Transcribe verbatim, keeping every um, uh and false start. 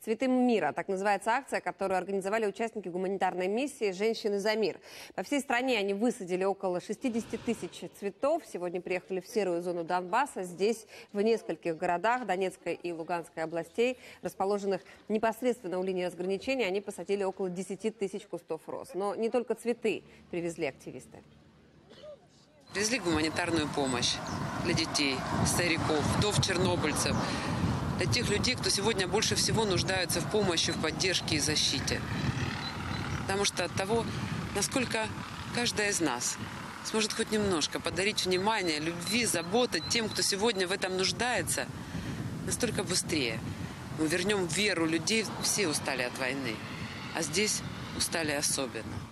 «Цветы мира». Так называется акция, которую организовали участники гуманитарной миссии «Женщины за мир». По всей стране они высадили около шестидесяти тысяч цветов. Сегодня приехали в серую зону Донбасса. Здесь в нескольких городах Донецкой и Луганской областей, расположенных непосредственно у линии разграничения, они посадили около десяти тысяч кустов роз. Но не только цветы привезли активисты. Привезли гуманитарную помощь для детей, стариков, вдов чернобыльцев, для тех людей, кто сегодня больше всего нуждается в помощи, в поддержке и защите. Потому что от того, насколько каждая из нас сможет хоть немножко подарить внимание, любви, заботы тем, кто сегодня в этом нуждается, настолько быстрее мы вернем веру людей. Все устали от войны, а здесь устали особенно.